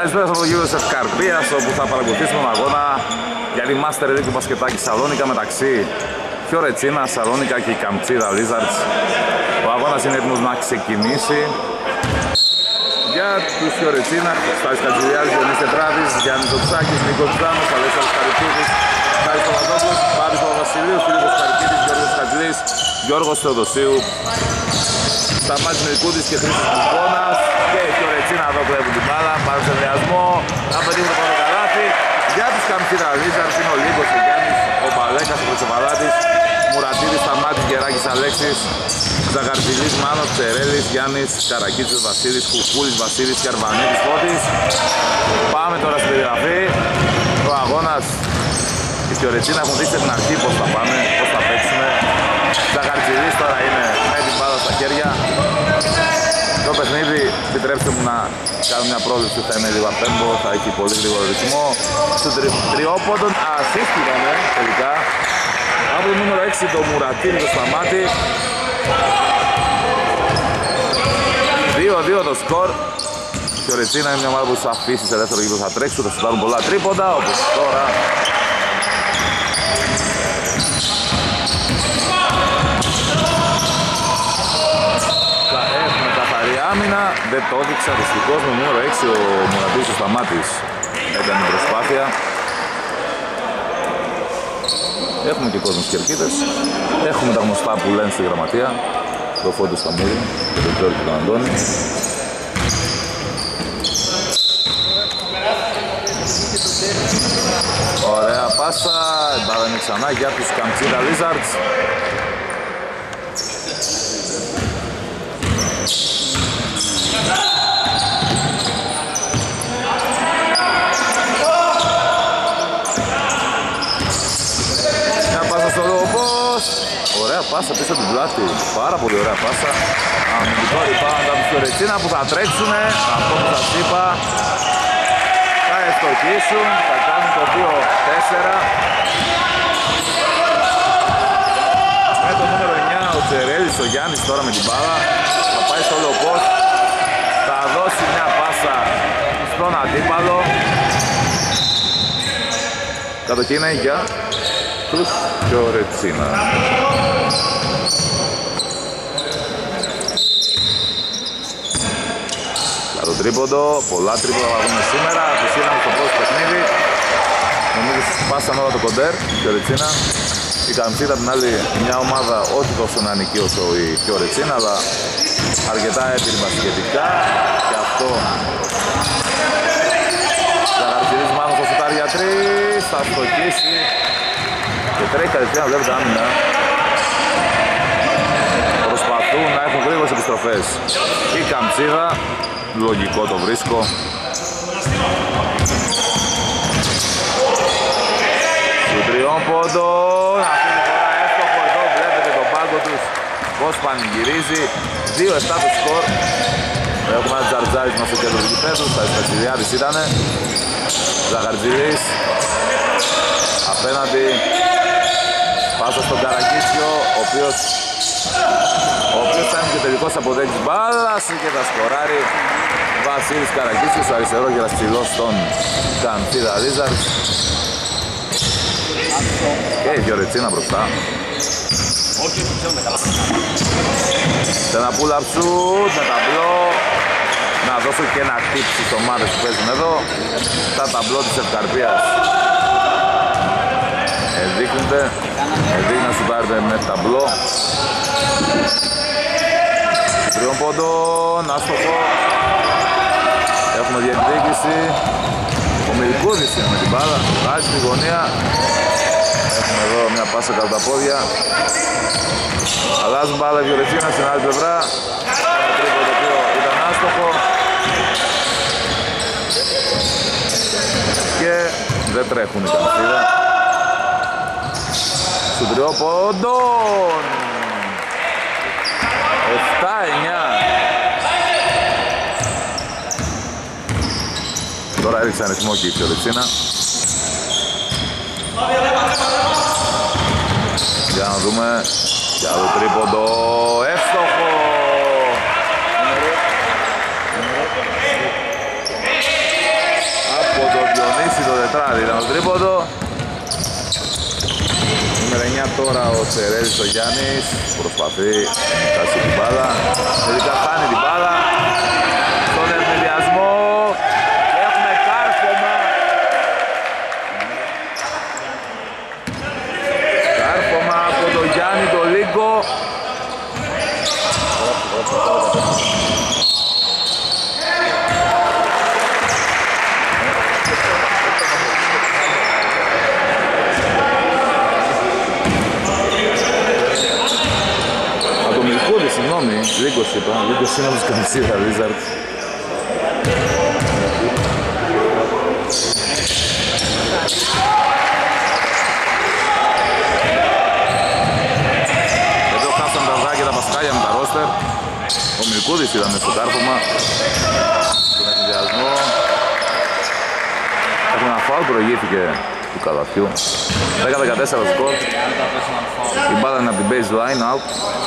Καλησπέρα από το γύρο της Ευκαρπίας, όπου θα παρακολουθήσουμε τον αγώνα για τη Master League του μπασκετάκι Σαλόνικα μεταξύ Φιωρετσίνα, Σαλόνικα και η Καμτσίδα Lizards. Ο αγώνας είναι έτοιμος να ξεκινήσει. Για τους Φιωρετσίνα, Στάρης Κατζηλιάδης, Διονύσης Τετράδης, Γιάννης Δοξάκης, Νίκος Τζάνος, Αλέξανδρος Καρυπίδης, Χάρης Παπαδόπουλος, Πάπης Παπαβασιλείου, Φίλιππος Καρυπίδης, Γιώργος Κατζηλής, Γιώργος Θεοδοσίου, Σταμάτης Μερικούδης και Χρήστος Κουπώνας. Και οι Φιωρετσίνα εδώ κλέβουν την μπάλα, πάρουν σε ενδιασμό, να πετύχουν το πρώτο καλάθι. Για τους Καμτσίδα Lizards είναι ο Λίκος, ο Γιάννης, ο Μπαλέκας, ο Χρυσοβαλάτης, Μουρατίδης, Σταμάτης, Γεράκης, Αλέξης, Ζαγαρτζηλής, Μάνος, Τσερέλης, Γιάννης, Καρακίτσος, Βασίλης, Κουκούλης, Βασίλης και Αρβανίτης, Φώτης. Πάμε τώρα στην περιγραφή. Ο αγώνας, οι Φιωρετσίνα έχουν δείξει στην αρχή πώς θα πάνε, πώς θα παίξουμε. Ζαγαρτζηλής τώρα είναι με την μπάλα στα χέρια. Το παιχνίδι, επιτρέψτε μου να κάνω μια πρόληψη, θα είναι λίγο απέμπο, θα έχει πολύ γρήγορο ρυθμό. Στο τριόποντον ασύστηκανε τελικά από το νούμερο 6 το Μουρατίνη, το Σταμάτη. 2-2 το σκορ. Η Φιωρετσίνα είναι μια ομάδα που θα αφήσει σε δεύτερο γύρο, θα τρέξουν, θα σουτάρουν πολλά τρίποντα, όπως τώρα. Άμυνα, δεν το έδειξα, δυστυχώς με νούμερο 6 ο Μουρατίδης ο Σταμάτης έκανε προσπάθεια. Έχουμε και κόσμο στις κερκίδες, έχουμε τα γνωστά που λένε στη γραμματεία, το Φώτη Σταμύρη και τον Τζόρι και τον Αντώνη. Ωραία πάσα, η μπάλα είναι ξανά για τους Καμτσίδα Lizards. Ωραία πάσα πίσω την πλάτη, πάρα πολύ ωραία πάσα. Αμυντικό rebound από τους Φιωρετσίνα που θα τρέξουνε, αυτό που σας είπα. Θα ευστοχίσουν, θα κάνουν το 2-4. Με το νούμερο 9 ο Τσερέλης, ο Γιάννης τώρα με την μπάλα. Θα πάει στο low post, θα δώσει μια πάσα στον αντίπαλο. Κατοχή είναι για τους Φιωρετσίνα. Για το τρίποντο, πολλά τρίποντα θα δούμε σήμερα. Τους είδαμε στο πρώτο παιχνίδι. Νομίζω σπάσαν όλα το κοντέρ, Φιωρετσίνα. Η Καμτσίδα την άλλη μια ομάδα όχι τόσο νεανική όσο η Φιωρετσίνα, αλλά αρκετά έτοιμη μπασκετικά. Και αυτό Ζαγαρτζηλής Μάνος στο σουτάρι για 3, θα στοχίσει. Και τρέχει κατευθείαν, βλέπετε άμυνα. Προσπαθούν να έχουν γρήγορες επιστροφές. Η Καμτσίδα, λογικό το βρίσκω. Του τριών πόντων, αυτή τη φορά εύστοχο εδώ, βλέπετε τον πάγκο τους πως πανηγυρίζει. 2-7 το σκορ. Έχουμε ένα τζαρτζάρισμα στο κέντρο του γηπέδου, στα Ισπασιλιάδης ήτανε. Ζαγαρτζηλής απέναντι. Πάσα στον Καρακίσιο, ο οποίος θα είναι και τελικός αποδέκτης μπάλας και θα σκοράρει. Βασίλης Καρακίσιος, ο αριστερό γερασψηλός στον Καμτσίδα Lizards. Και η Φιωρετσίνα μπροστά. Σε ένα pull-up shoot με ταμπλό. Να δώσω και ένα tip στις ομάδες που παίζουν εδώ. Τα ταμπλό της Ευκαρπίας δείχνονται. Δείχνει να σου πάρετε με ταμπλό. Τριών πόντων, άστοχο. Έχουμε διεκδίκηση. Ο Μερικούδης είναι με την μπάλα, βάζει στη γωνία. Έχουμε εδώ μια πάσα κάτω τα πόδια. Αλλάζουν μπάλα η Φιωρετσίνα στην άλλη πλευρά. Ένα τρίποντο το οποίο ήταν άστοχο. Και δεν τρέχουν οι Καμτσίδα. Στον τριόποντον 7-9. Τώρα έριξαν ρυθμό και η Φιωρετσίνα. Για να δούμε. Για το τρίποντο εύστοχο. Πράγματι ήταν το τρίποντο. Νούμερο 9 τώρα ο Τσερέλης ο Γιάννης. Προσπαθεί να φτάσει την μπάλα. Τελικά φτάνει την μπάλα. Στον ευνηδιασμό. Έχουμε κάρφωμα. Κάρφωμα από τον Γιάννη τον Λίγκο. Συγγνώμη, Λίγκος είπα, Λίγκος είναι από τους Καμψίδα Wizards. Εδώ χάσαν τα βράκια, τα πασκάλια με τα ρόστερ. Ο Μιλκούδης ήταν στο κάρφωμα. Στον εκδιασμό. Έχει ένα φάουλ, προηγήθηκε του καλαθιού. 10-14 σκορ. Η μπάλα είναι από την baseline, out.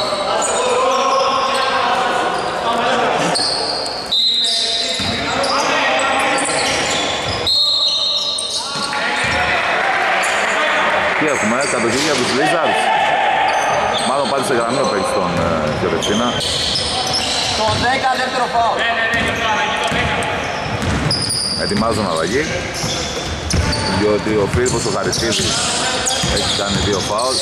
Τι έχουμε, κατοχή για τους Wizards. Μάλλον πάλι σε γραμμή ο παίκτης των Φιωρετσίνα. Το 10 δεύτερο φάουλ. Ετοιμάζουν αλλαγή. Διότι ο Φίλιππος ο Χαριστίδης έχει κάνει 2 φάουλ.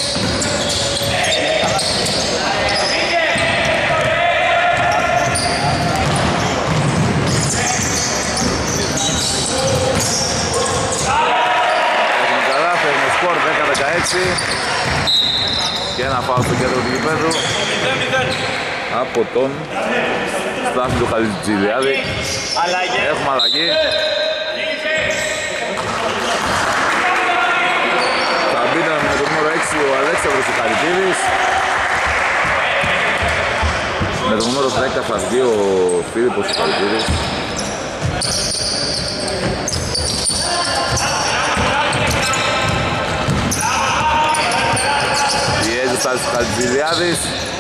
Σκορ 10-16 και ένα φάουλ στο κέντρο του γηπέδου από τον Στάθη του Χαλιτζηλιάδη. Έχουμε αλλαγή. Θα μπει με το νούμερο 6 ο Αλέξανδρος ο Χαριτίδης. Με το νούμερο 10 θα βγει ο Φίλιππος ο Χαριτίδης. Στάθης του Χαλιτζηλιάδης.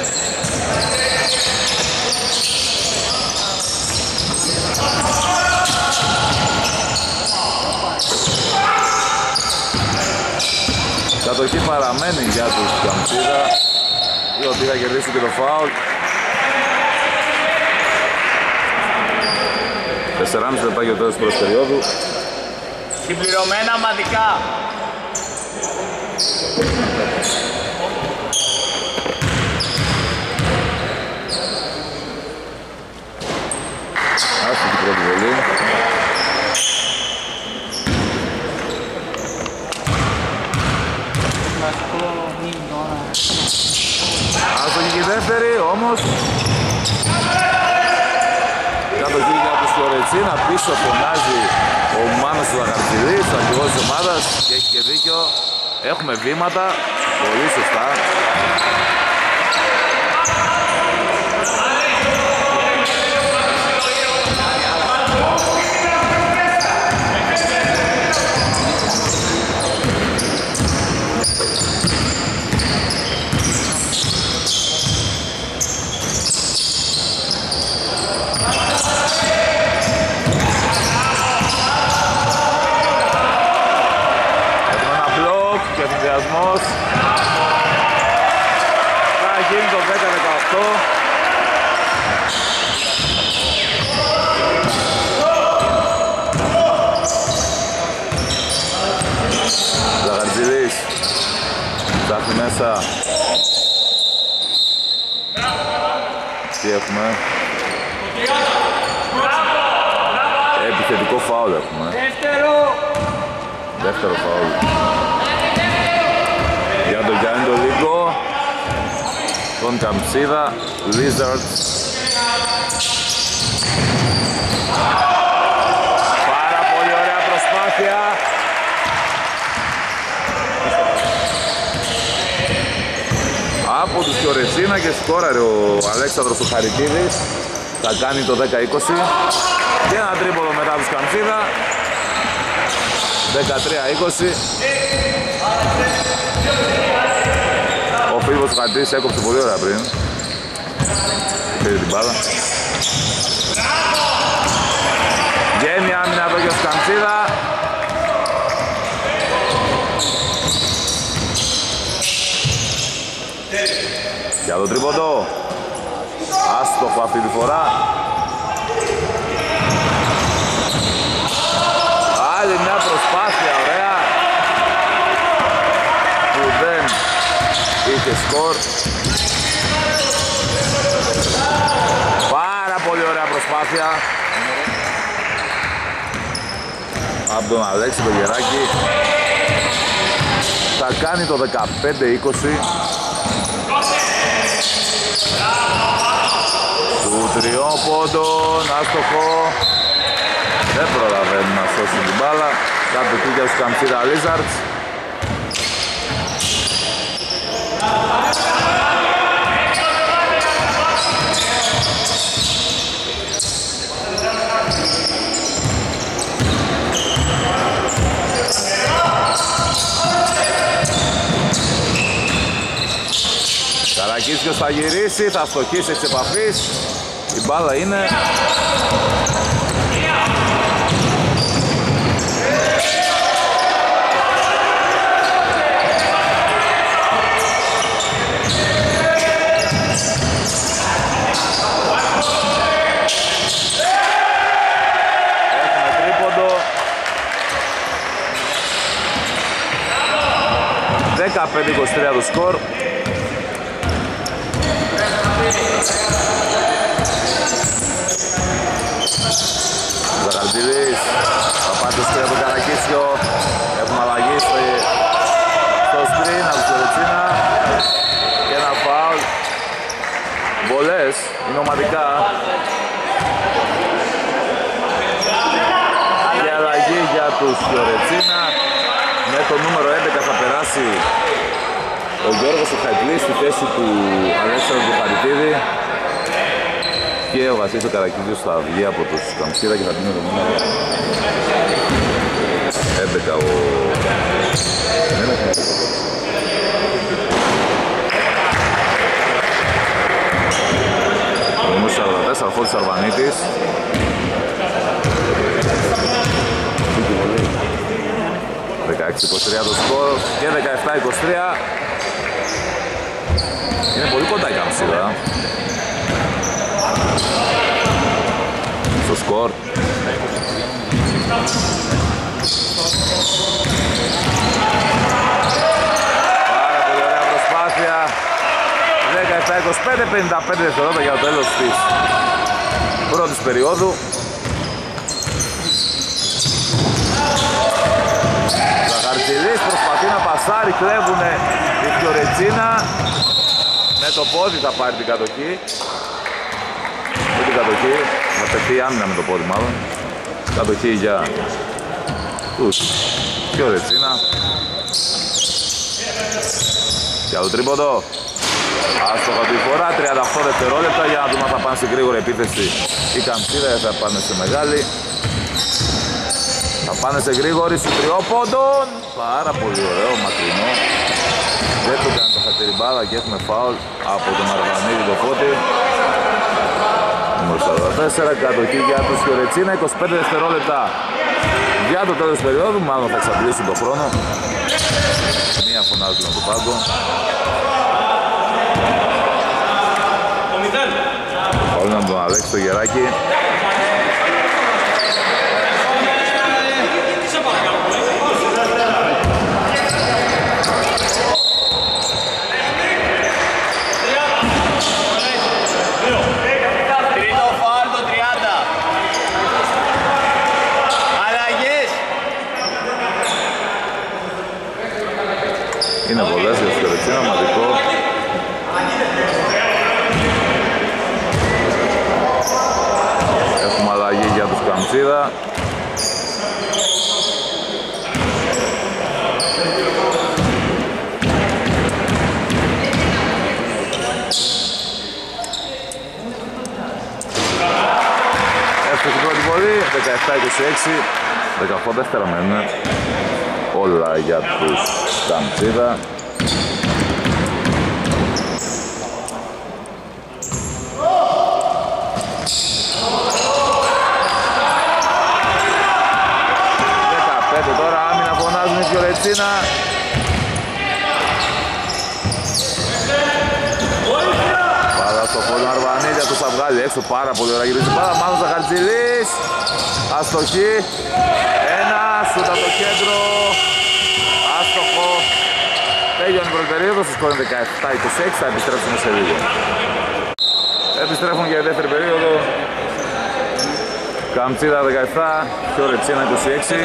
Κατοχή παραμένει για τους Καμψίδα, οι οποίοι θα κερδίσουν και το φάουλ. 4,5 λεπτά για το τέλος πρώτης περίοδου. Συμπληρωμένα μαδικά. Άστοχη πρώτη βολή. Άστοχη και η δεύτερη, όμως κατοχή για τους Φιωρετσίνα. Πίσω φωνάζει ο Μάνος του Αγαρτιδής, ο αρχηγός της ομάδας, και έχει και δίκιο. Έχουμε βήματα, πολύ σωστά. Θα γίνει το 10-18. Ζαγαρτζηλής ψάχνει μέσα. Τι έχουμε? Επιθετικό φάουλ έχουμε. Δεύτερο φάουλ για τον Γιάννη τον Λίγκο, τον Καμψίδα Wizards. Πάρα πολύ ωραία προσπάθεια. Από τους Φιωρετσίνα και σκόραρε ο Αλέξανδρος ο Χαριτίδης. Θα κάνει το 10-20 και ένα τρίποδο μετά τους Καμψίδα. 13-20. Ο Φίλιππος του Χαριτίδης έκοψε πολύ ωραία πριν. Πήρε την μπάλα. Βγαίνει άμυνα εδώ για τους Καμψίδα. Για το τρίποντο. Άστοχο αυτή τη φορά. Άλλη μια προσπάθεια, ωραία, που δεν είχε σκορ. Πάρα πολύ ωραία προσπάθεια από τον Αλέξη το Γεράκη. Θα κάνει το 15-20. Του τριόποντων, άστοχο. Δεν προλαβαίνουν να σώσουν την μπάλα. Κάτω εκεί για τους Καμψίδα Lizards. Καρακίτσιος θα γυρίσει, θα στοχίσει εξ επαφής. Η μπάλα είναι έχουμε τρίποντο. 15-23 το σκορ. Ζαχαρτζηλής, θα πάρει το σκρέα του Καρακίτσιο. Έχουμε αλλαγή στο screen από τη Ρετσίνα και ένα φάουλ. Βολές, είναι ομαδικά. Και αλλαγή για τους Φιωρετσίνα. Με το νούμερο 11 θα περάσει ο Γιώργος ο Χαϊτλής στη θέση του Αλέξανδρου του Χαριτίδη. Και ο Βασίλης ο Καρακίδης θα βγει από τους Καμψίδα και θα δίνει το νούμερο 11 ο... Ο νούμερος 44, Αλφώτης Αρβανίτης. 16-23 το σκορ και 17-23. Είναι πολύ κοντά η Καμψίδα στο σκορ. Πάρα πολύ ωραία προσπάθεια. 17-25, 55 δευτερόλεπτα για το τέλος της πρώτης περίοδου. Ζαχαρτζηλής προσπαθεί να πασάρει, κλέβουνε η Φιωρετσίνα. Με το πόδι θα πάρει την κατοχή. Με την κατοχή, θα πετύχει άμυνα με το πόδι μάλλον. Κατοχή για τους Φιωρετσίνα. Για το τρίποντο. Άστοχα τη φορά, 38 δευτερόλεπτα για να δούμε αν θα πάνε σε γρήγορη επίθεση οι Καμψίδα ή θα πάνε σε μεγάλη. Θα πάνε σε γρήγορη σου τριόποντων. Πάρα πολύ ωραίο, μακρινό. Δεν του κάνει το χατήρι μπάλα και έχουμε φάουλ από τον Αρβανίδη το πότη. Νούμερο 44, κατοχή για τους Φιωρετσίνα, 25 δευτερόλεπτα για το τέλος της περίοδου, μάλλον θα εξαντλήσουν τον χρόνο. Μία φωνάζουν από το πάγκο. Φάουλ από τον Αλέξη το Γεράκη. Είναι βολές για τους Φιωρετσίνα, ομαδικό. Έχουμε αλλαγή για τους Καμψίδα. Εύστοχη πρώτη βολή, 17-26, 18 δεύτερα μένουν. Όλα για τους Καμψίδα. Τώρα άμυνα φωνάζουν οι Φιωρετσίνα. από τον Αρβανίδη, αυτός θα βγάλει έξω πάρα πολύ ωραία, γυρίζει πάρα μάλλον Ζαχαρτζηλής, αστοχή, ένα σούτ από το κέντρο, άστοχο. Τέλειωνε η πρώτη περίοδο, στο σκορ 17-26, θα επιστρέψουμε σε λίγο. Επιστρέφουμε για τη δεύτερη περίοδο. Καμτσίδα 17, Φιωρετσίνα 26.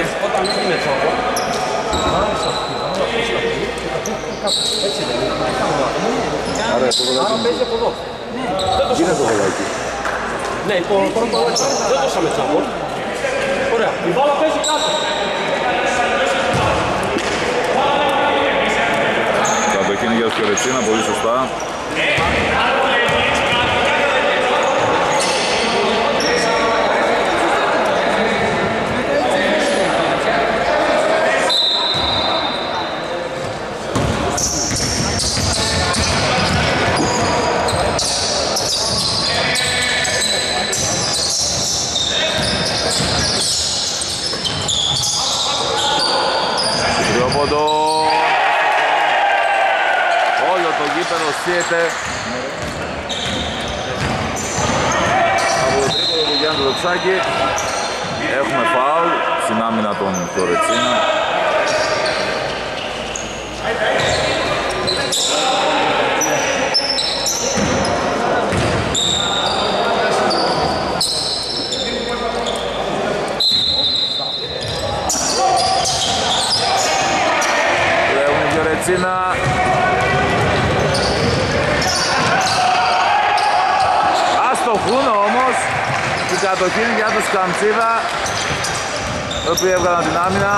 Άρα παίζει από εδώ. Είναι το βολάκι. Ναι, δεν το σάμε τσάμπο. Ωραία, η μπάλα παίζει κάτω. Κατοχήν για Φιωρετσίνα, πολύ σωστά. Όλο το γήπεδο σύεται από το τρίποδο του Γιάννη Δοξάκη. Έχουμε φάουλ στην άμυνα των Φιωρετσίνα. Αστοχούν όμως την κατοχή για τους Καμτσίδα, οι οποίοι έβγαλαν την άμυνα.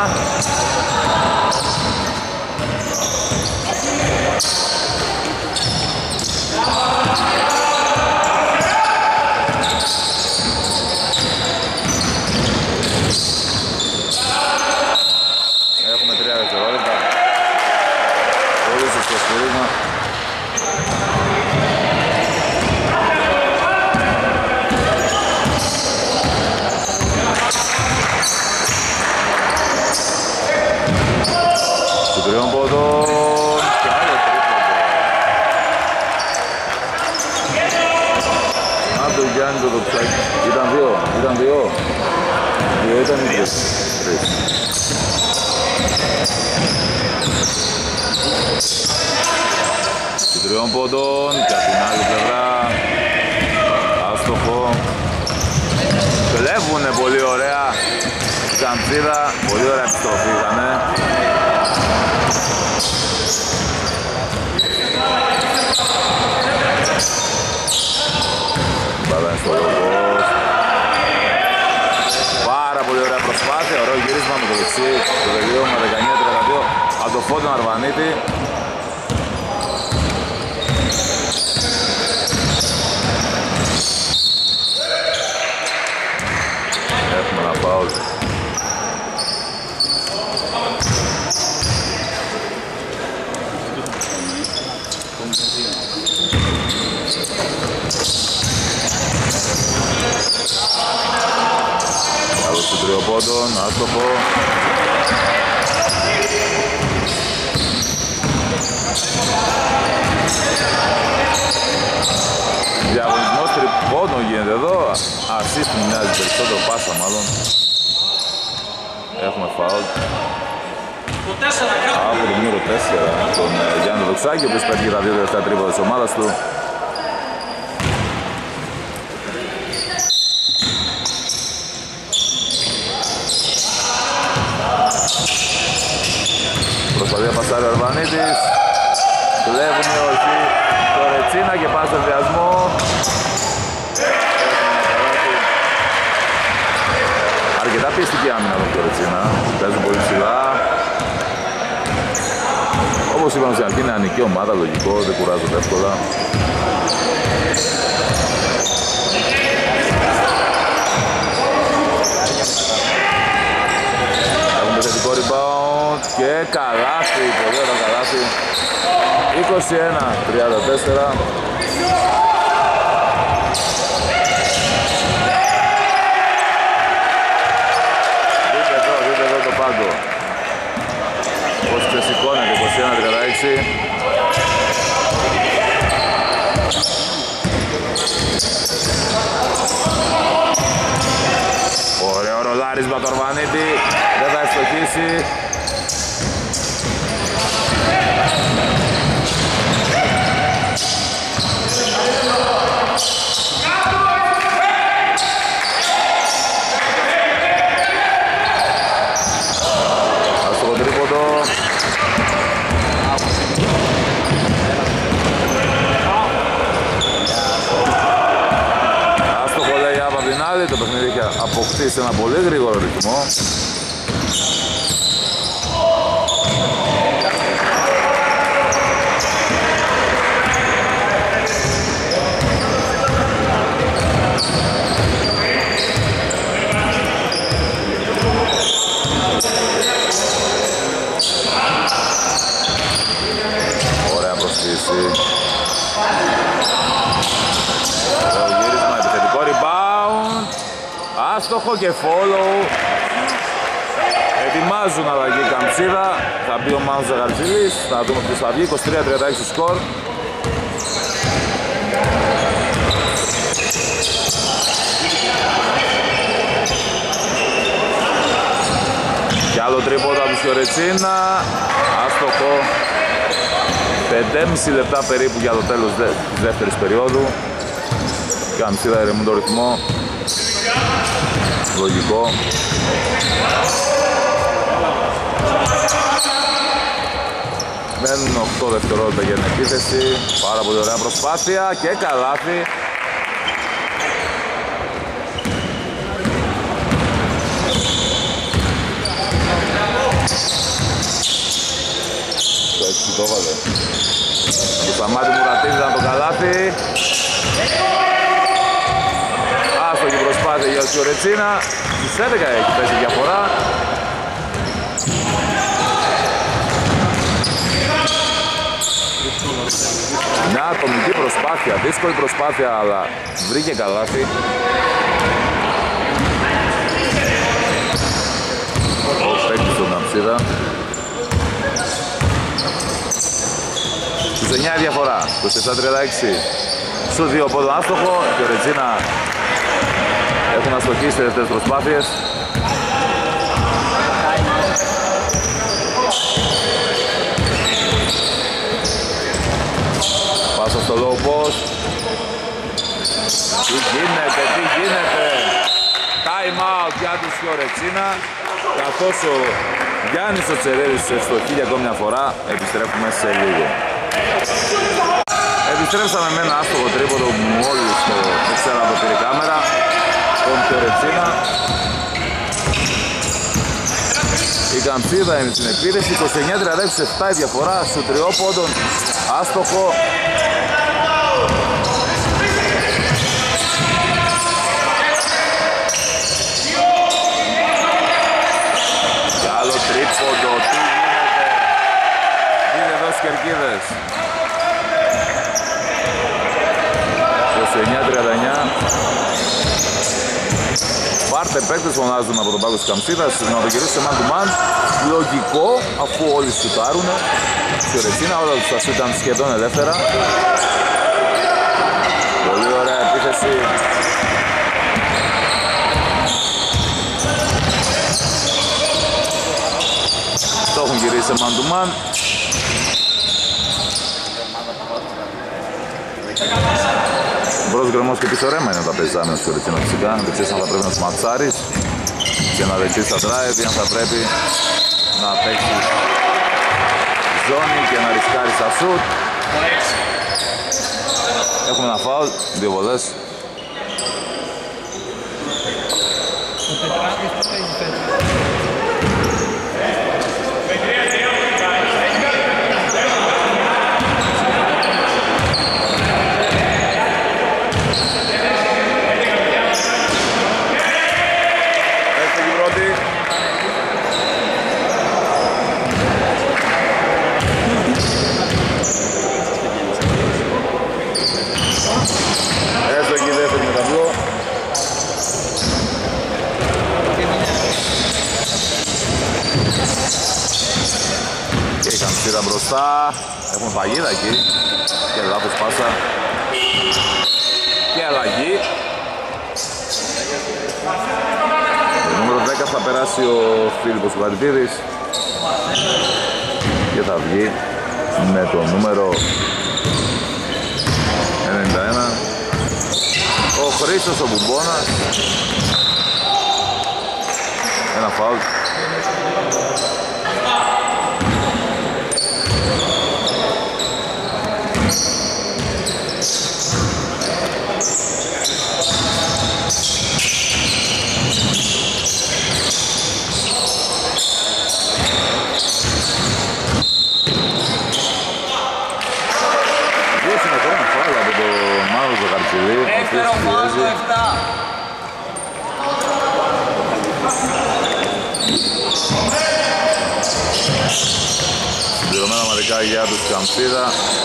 Έχουμε 3 δευτερόλεπτα. Πολύ σωστό στηρίγμα. Του τριών πόντων και άλλο τρίποντο. Από τον Γιάννη το Δοξάκη. Ήταν δύο. Δύο ήταν οι τρεις. Του τριών πόντων και από την άλλη πλευρά άστοχο. Κλέβουνε πολύ ωραία η Καμτσίδα, πολύ ωραία επιστροφή ήτανε. Μπάλα στο λόγος. Πάρα πολύ ωραία προσπάθεια, ωραίο γύρισμα με το δεξί, το τελείωμα 19-32 από το Φώτον Αρβανίτη. Έχουμε ένα φάουλ. Άλλος του τριοπόντων, άστοχο. Διαγωνισμός τριπόντων γίνεται εδώ. Ασίστ μου μοιάζει περισσότερο, πάσα μάλλον. Έχουμε φάουλ. Από το νούμερο 4, τον Γιάννη Δοξάκη, ο οποίος πέτυχε τα 2 τελευταία τρίποντα της ομάδας του. Προσπαθεί να πασάρει ο Αρβανίτης. Κλέβουν όχι το Ρετσίνα και πάει στο ενδιασμό. Αρκετά πιεστική άμυνα από το Ρετσίνα. Παίζουν πολύ ψηλά. Όπως είπαμε στην αρχή, είναι νεανική ομάδα, λογικό, δεν κουράζονται εύκολα. Έχουν το θετικό rebound και καλάθι, πολύ ωραία καλάθι. 21-34. Δείτε εδώ το πάγκο. Πώς ξεσηκώνεται, 21-36. Σουτάρισμα του Αρβανίτη, δεν θα ευστοχίσει. Άστοχο τρίποντο. Άστοχο λέει από την άλλη, το παιχνίδι έχει αποκτήσει ένα πολύ γρήγορο ρυθμό. Ωραία προσφύση. Το γύρισμα, επιθετικό rebound. Άστοχο και follow. Ετοιμάζουν αλλαγή Καμψίδα. Θα μπει ο Μάνος Ζαγαρτζήλης. Θα δούμε ποιος θα βγει. 23-36 σκορ. Κι άλλο τρίποντα από τη Φιωρετσίνα. Άστοχο. 5,5 λεπτά περίπου για το τέλος της δεύτερης περίοδου. Καμψίδα ηρεμούν το ρυθμό. Λογικό. Μένουν 8 δευτερόλεπτα για την επίθεση. Πάρα πολύ ωραία προσπάθεια και καλάθι. Το έτσι το έβαλε. Το Σταμάτη Μουρατίδη ήταν το καλάθι. Άστοχη προσπάθεια για τη Φιωρετσίνα. Στις 11 έχει πέσει διαφορά. Μια ατομική προσπάθεια, δύσκολη προσπάθεια, αλλά βρήκε καλάθι. Ο παίκτης στον Καμψίδα. Στους 9 διαφορά, 24-36. Σου 2 από τον άστοχο και ο Ρετζίνα έχουν αστοχίσει τις τελευταίες προσπάθειες. Πάσα στο low post. Τι γίνεται. Time out για τους Φιωρετσίνα. Καθώς ο Γιάννης ο Τσερέρης ευστοχεί για ακόμη μια φορά, επιστρέφουμε σε λίγο. Επιστρέψαμε με ένα άστοχο τρίποντο που μόλις το ξέρω το πήρε κάμερα, τον Φιωρετσίνα. Η Καμψίδα είναι στην επίθεση, 29-36, 7 η διαφορά, σου τριόποντον, άστοχο. Και άλλο τρίποντο, τι γίνεται. Είναι εδώ στις κερκίδες. 29-39. Πάρτε παίκτες φωνάζουν από τον πάγκο της Καμψίδας να το γυρίσει σε man to man. Λογικό, αφού όλοι σουτάρουν. Φιωρετσίνα, όλα τους τα σουτ ήταν σχεδόν ελεύθερα. Πολύ ωραία επίθεση. Το έχουν γυρίσει σε man to man. Ο πρώτος γκρεμός και πίσω ρέμα είναι τα παίζαμε στο Φιωρετσίνα φυσικά. Δεν ξέρεις αν θα πρέπει να τους ματσάρεις και να δεχτείς τα drive ή αν θα πρέπει να παίξεις ζώνη και να ρισκάρεις τα shoot. Έχουμε ένα φάουλ, 2 βολές. Έστω εκεί δεύτερη με ταμπλό. Και η Καμψίδα μπροστά. Έχουν παγίδα εκεί. Και λάθος πάσα. Και αλλαγή. Το νούμερο 10 θα περάσει ο Φίλιππος Βαριτίδης και θα βγει με το νούμερο 91 ο Χρήστος ο Μπουμπώνας. Ένα φάουλ. Δεύτερο φάουλ του 7. Συμπληρωμένα μερικά για τους Καμψίδα.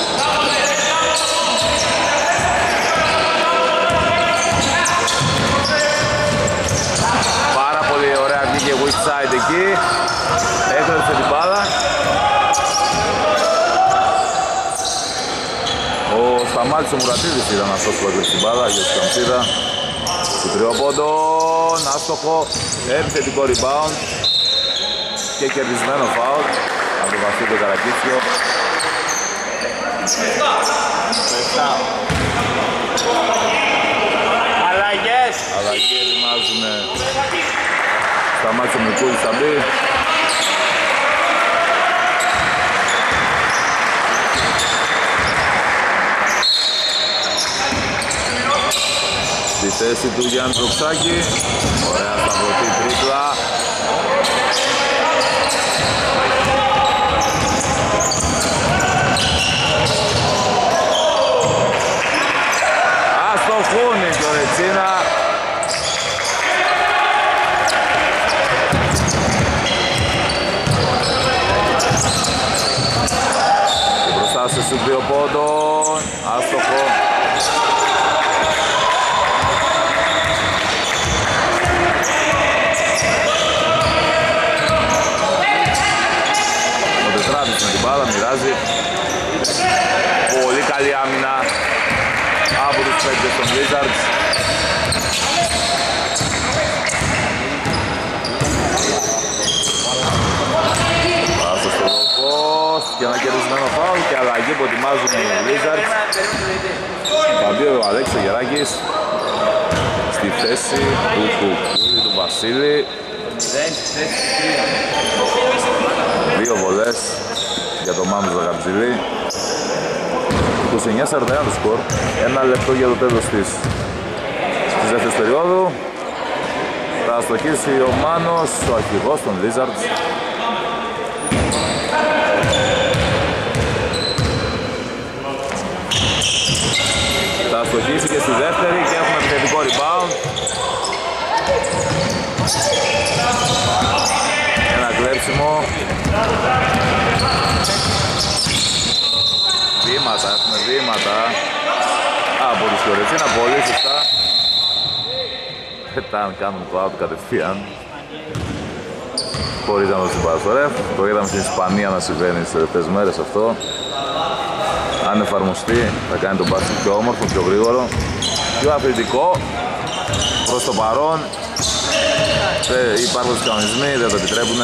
Πάρα πολύ ωραία βγήκε weak side εκεί. Έκλεψε την μπάλα. Ο Σταμάτης ο Μουρατίδης ήταν αυτός που έκλεψε την μπάλα για τους Καμψίδα. Του τριόποντον, άστοχο, επιθετικό rebound και κερδισμένο foul από τον Βασίλη Καρακίτσιο. Αλλαγές. Αλλαγή ετοιμάζουν Σταμάτης ο Μικούλης θα μπει. Στη θέση του Γιάννη Τροξάκη, ωραία σταυρωτή τρίπλα. Αστοχούνι και ο Ρετσίνα. Και μπροστά στους δύο πόντων, άστοχο. Με την μπάλα μοιράζει. Πολύ καλή άμυνα από τους παίκτες των Wizards. Πάσα στο low post και ένα κερδισμένο φάουλ και αλλαγή που ετοιμάζουν οι Wizards. Θα μπει ο Αλέξης Γεράκης στη θέση του Κουκούλη του Βασίλη. Δύο βολές για τον Μάνος Ζαγαρτζηλή. 29-41 το σκορ. Ένα λεπτό για το τέλος της δεύτερης περίοδου. Θα αστοχίσει ο Μάνος, ο αρχηγός των Wizards. Θα αστοχίσει και στη δεύτερη και έχουμε επιθετικό rebound. Ένα κλέψιμο. Βήματα, έχουμε βήματα από τους Κορετσίνα, πολύ σωστά. Πετάν, κάνουν το out κατευθείαν χωρίς να το συμπαρασορεύουν. Το είδαμε στην Ισπανία να συμβαίνει στις τελευταίες μέρες αυτό. Αν εφαρμοστεί θα κάνει τον μπάσκετ πιο όμορφο, πιο γρήγορο, πιο αθλητικό. Προς το παρόν υπάρχουν τους κανονισμοί, δεν το επιτρέπουν.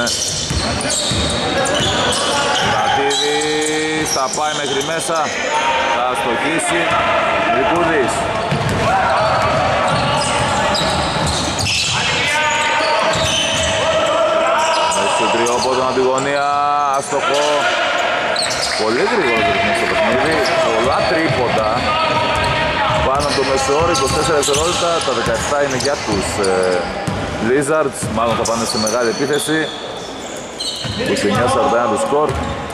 Βρατίδης θα πάει μέχρι μέσα, θα στοχίσει. Λικούδης. Στο τριόποδο από τη γωνία, αστοχό. Πολύ γρήγορο το ρυθμό στο παιχνίδι, πολλά τρίποντα. Πάνω από το μεσόωρο, 24 δευτερόλεπτα, τα 17 είναι για τους Wizards, μάλλον θα πάνε σε μεγάλη επίθεση. 29-41 το σκορ.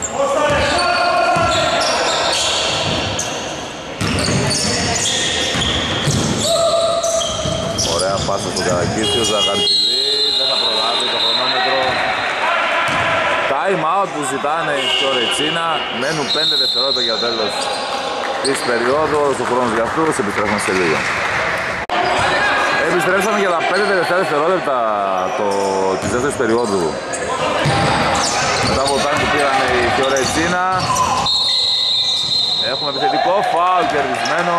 Ωραία πάσα στον Καρακίτσιο, Ζαγαρτζηλή, δεν θα προλάβει το χρονόμετρο. Time out που ζητάνε στο Ρετσίνα, μένουν 5 δευτερόλεπτα για το τέλος της περίοδου, ο χρόνος για αυτούς, επιστρέφουμε σε λίγο. Επιστρέψαμε για τα 5 τελευταία δευτερόλεπτα της δεύτερης περίοδου. Μετά από το time που πήραν οι Φιωρετσίνα. Έχουμε επιθετικό φάουλ κερδισμένο.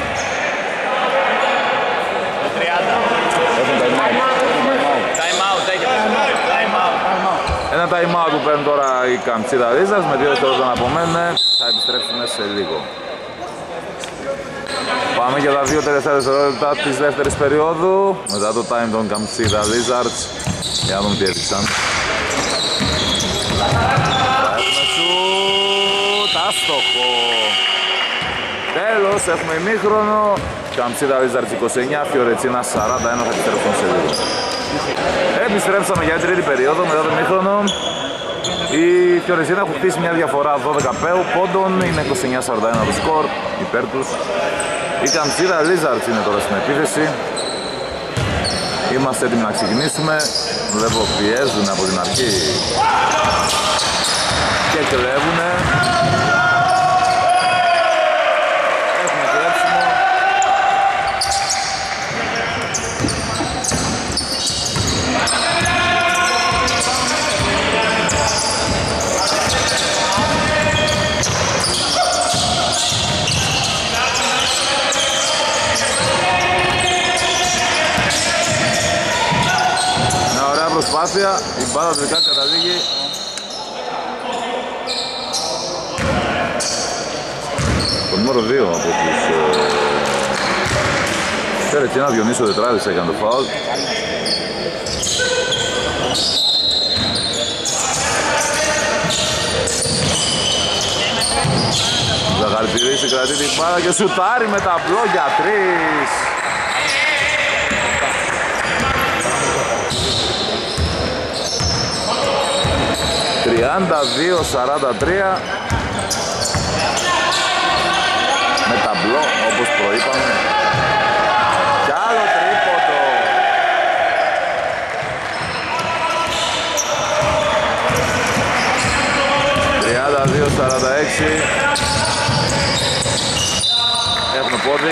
30. Έχουμε time out. Time out, ένα time out που παίρνουν τώρα οι Καμτσίδα Λίζαρds με 2 δευτερόλεπτα να απομένουν. Θα επιστρέψουμε σε λίγο. Πάμε για τα 2 τελευταία δευτερόλεπτα της δεύτερης περίοδου. Μετά το time των Καμτσίδα Lizards. Για να δούμε τι έδειξαν. Θα έχουμε σουτ, άστοχο. Τέλος, έχουμε ημίχρονο. Καμτσίδα Lizards 29, Φιωρετσίνα 41, θα επιστρέψουμε σε λίγο. Επιστρέψαμε για την τρίτη περίοδο μετά το ημίχρονο. Η Φιωρετσίνα έχουν χτίσει μια διαφορά 12 πόντων, είναι 29-41 το σκορ υπέρ τους. Η Καμτσίδα Lizards είναι τώρα στην επίθεση. Είμαστε έτοιμοι να ξεκινήσουμε. Βλέπω πιέζουν από την αρχή και κλέβουνε. Έχουμε κλέψιμο. Προσπάθεια, η μπάλα τελικά καταλήγει το νούμερο 2 από τους Φιωρετσίνα. Διονύσιο Τετράδης έκανε το φάουλ. Ζαχαρπηρής κρατεί την μπάλα και σουτάρει με ταμπλό για 3. 32-43 με ταμπλό όπως προείπαμε. Κι άλλο τρίποντο. ...32-46 έχουν πόδι.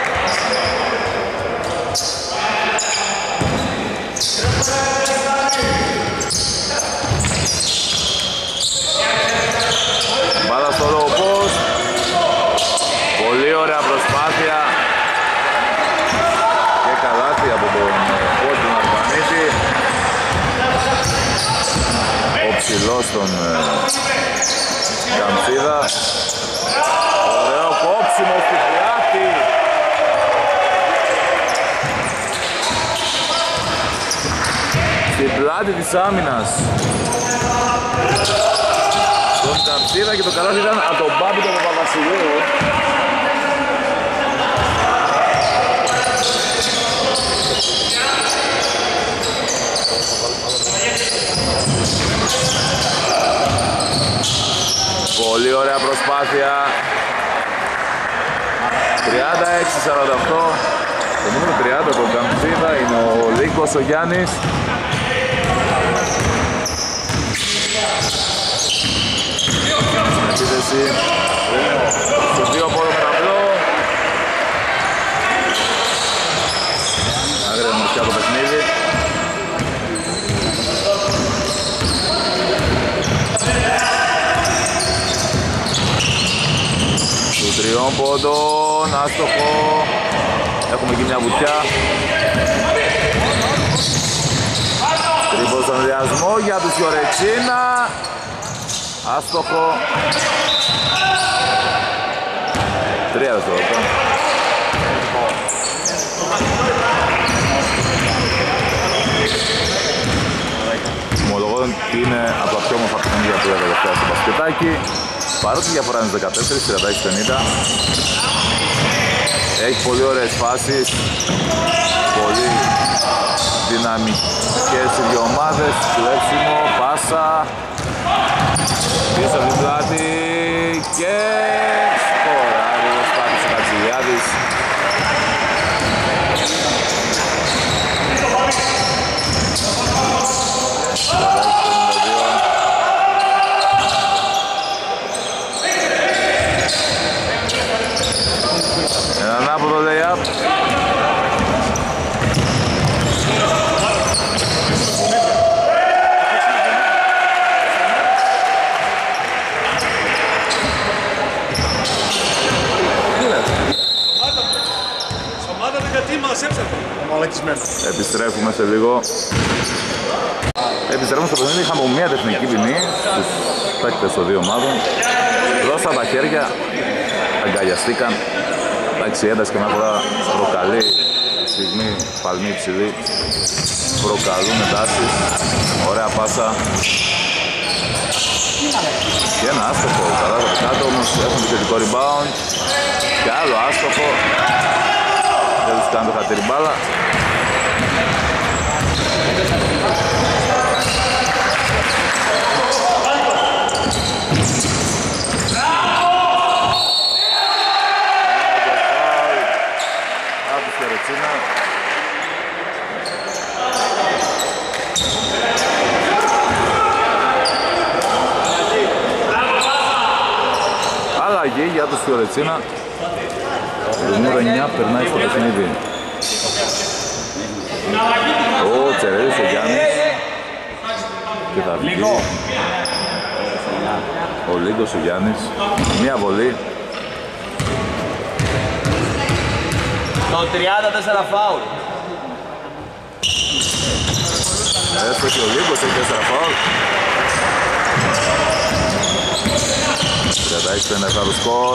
Μπάλα στο low post. Πολύ ωραία προσπάθεια και καλάθι από τον Κόντου Αρβανίτη. Ο ψηλός των Καμτσίδα. Ωραίο κόψιμο στην πλάτη. Στην πλάτη της άμυνας τον Καμτσίδα και το καλάθι ήταν από τον Μπάμπη τον Παπαβασιλείου. Πολύ ωραία προσπάθεια. 36-48. Το νούμερο 30 από τον Καμτσίδα είναι ο Λίκος ο Γιάννης. Επίθεση στο 2 πόδο με ταμπλό. Άγρια μορφιά το παιχνίδι. Του 3 πόντων, άστοχο. Έχουμε εκεί μια βουτιά. Τρίπος στον διασμό για τους Φιωρετσίνα. Άστοχο. 3 δευτερόλεπτα. Ομολογώ ότι είναι από τα πιο όμορφα παιχνίδια που είδα τελευταία στο μπασκετάκι. Παρότι η διαφορά είναι 14, 36-50. Έχει πολύ ωραίες φάσεις. Πολύ δυναμικές οι δύο ομάδες. Κλέψιμο, πάσα. Πίσω από την πλάτη και σκοράρει ο Σπάτης Κατσιλιάδης. Έναν άποδο lay-up. Επιστρέφουμε σε λίγο. Επιστρέφουμε στο παιχνίδι, είχαμε μία τεχνική ποινή στους παίκτες των δύο ομάδων. Δώσαν τα χέρια, αγκαλιαστήκαν. Εντάξει, η ένταση και μια φορά προκαλεί στιγμή παλμή υψηλή. Προκαλούν εντάσεις. Ωραία πάσα. Και ένα άστοχο καλά από κάτω, όμως έχουν το θετικό rebound. Και άλλο άστοχο. Δεν τους κάνει το χατήρι μπάλα. Αλλαγή για τους Φιωρετσίνα. Το νούμερο 9 περνάει στο παιχνίδι. Ο Τσερέλης, ο Γιάννης. Και θα βγει ο Λίγκος, ο Γιάννης. Μία βολή. Το 34 φάουλ. Έστω και ο Λίγκος έχει 4 φάουλ. 36-57 το σκορ.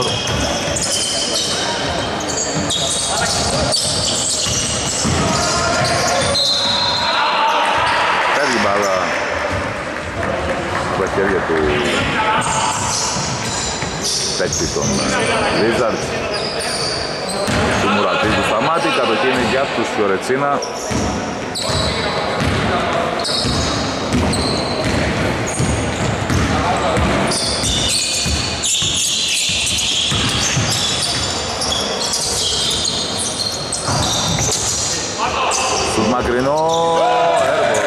Φεύγει μπάλα από τα χέρια του παίκτη των Wizards, του Μουρατή του Σταμάτη. Κατοχή είναι για τους Φιωρετσίνα. Στους μακρινό έρβο.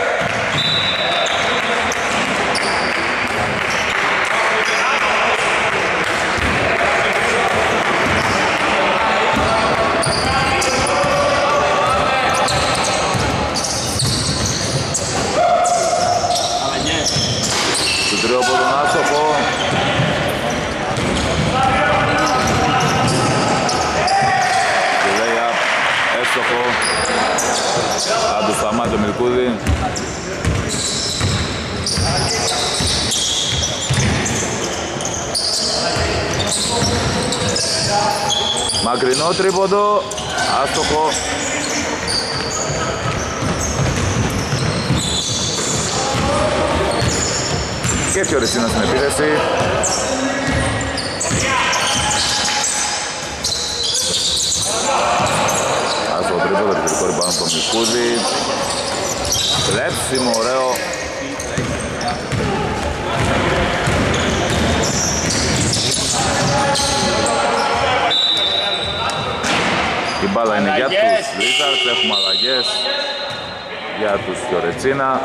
Του τρίο από τον άστοχο. Και λέει εύστοχο. Αν του σταμάτει το Μιλκούδη. Μακρινό τρίποντο, άστοχο. Και Φιωρετσίνα στην επίθεση. Άστοχο τρίποντο, επιθετικό rebound από τον Μιλκούδη. Κλέψιμο, ωραίο. Η μπάλα είναι για τους Wizards, έχουμε αλλαγές για τους Φιωρετσίνα.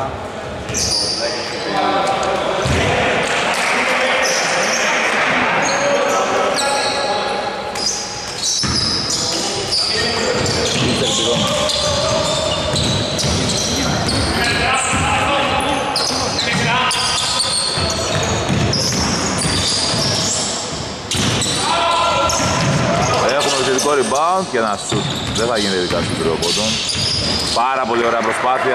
Rebound και ένα σουτ. Δεν θα γίνει ειδικά στην τριοπόντων. Πάρα πολύ ωραία προσπάθεια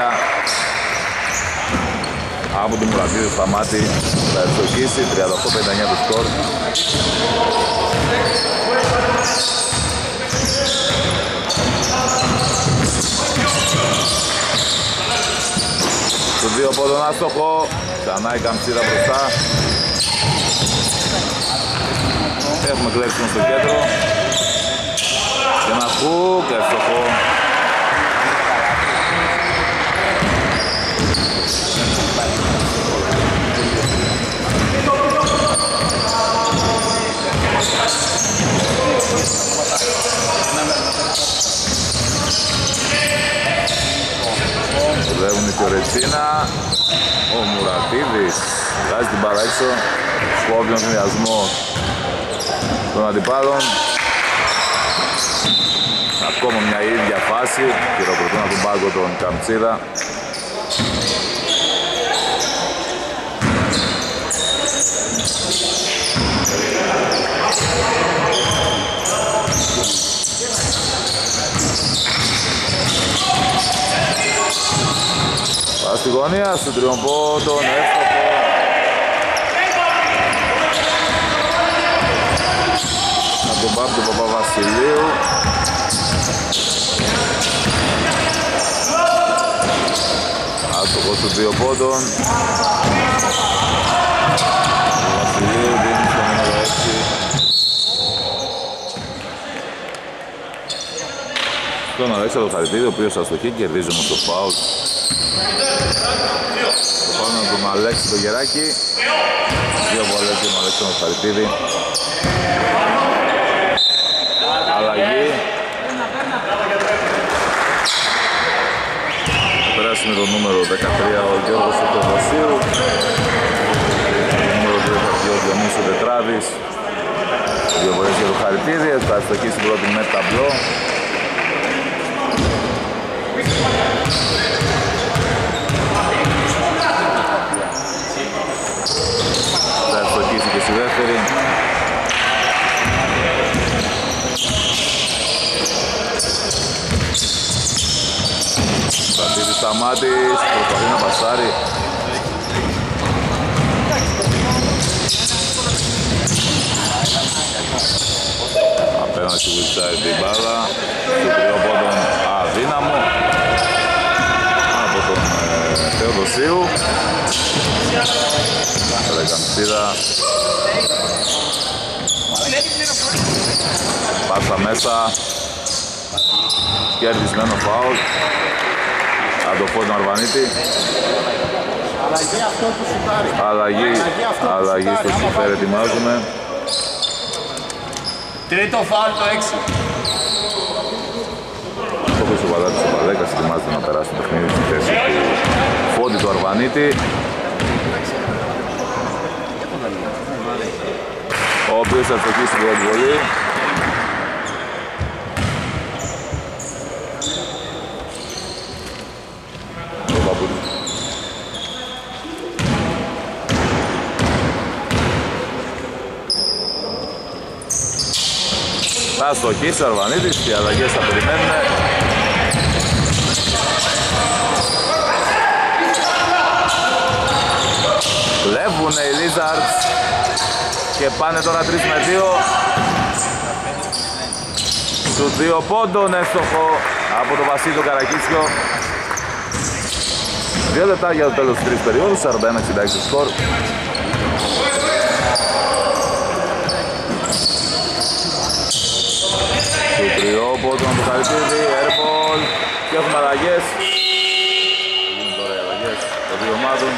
από τον Μουρατίδη στο μάτι. Θα ευστοχίσει 38-59 το σκορ. Στο δύο πόντων άστοχο. Ξανά η Καμψίδα μπροστά. Έχουμε κλέψιμο στο κέντρο. Και ένα χουκ, εύστοχο. Δουλεύουν οι Φιωρετσίνα. Ο Μουρατίδης βγάζει την μπάλα έξω. Σκόβει συνδυασμό των αντιπάλων. Ακόμα μια ίδια φάση. Χειροκροτούν από τον πάγκο τον Καμψίδα. στη γωνία, στον τριομπόντον, εύστοχο. Από τον Πάπ του Παπαβασιλείου. Άστοχος του τριομπόντον. Ο Βασιλείου δίνει στο νούμερο 6. Τον Αλέξανδρο Χαριτίδη, ο οποίος αστοχεί, κερδίζει όμως το φάουλ. Το φάουλ είναι τον Αλέξη το Γεράκη. Δύο βολές για τον Αλέξανδρο Χαριτίδη. Αλλαγή. Περάσει με το νούμερο 13 ο Γιώργος Θεοδοσίου. Το νούμερο 2 ο Διονύσης Τετράδης. Δύο βολές για τον Χαριτίδη, θα αστοχίσει πρώτη με ταμπλό. Θα αστοχίσει και στη δεύτερη. Πατήρης Σταμάτης, προσπαθεί να πασάρει. Απέναντι βοηθάει την μπάλα. Στο τριόποντον αδύναμο. Από τον Θεοδοσίου. Καμψίδα. Πάσα μέσα. Κερδισμένο φάουλ. Αντοφόντο Αρβανίτη. Αλλαγή αυτό που σουτάρει. Αλλαγή στο σουτέρ ετοιμάζουμε. Τρίτο φάουλ το 6. Όπως ο Βαλάτης ο Παλέκας ετοιμάζεται να περάσει το παιχνίδι στη θέση του Φόντι του Αρβανίτη. Ο οποίος θα αστοχίσει την πρώτη βολή. Θα αστοχίσει ο Αρβανίτης και οι αλλαγές θα περιμένουν. Βλέπουνε οι Lizards και πάνε τώρα 3 με 2. Στους 2 πόντων εύστοχο από τον Βασίλη Καρακίτσιο. 2 λεπτά για το τέλος της τρίτης περίοδου, 41-66 σκορ. Του τριόποντου από το Χαριτίδη, airball και έχουμε αλλαγές. Γίνουν τώρα οι αλλαγές των δύο ομάδων.